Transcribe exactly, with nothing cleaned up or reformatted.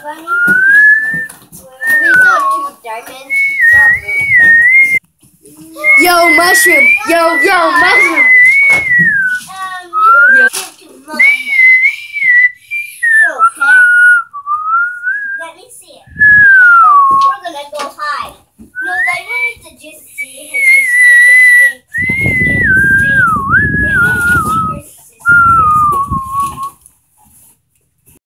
bunny. We got two diamonds. Yo, mushroom. Yo, yo, mushroom.